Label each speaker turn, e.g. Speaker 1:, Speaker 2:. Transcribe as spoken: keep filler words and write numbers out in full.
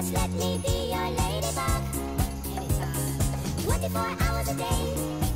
Speaker 1: Just let me be your ladybug. Anytime. twenty-four hours a day.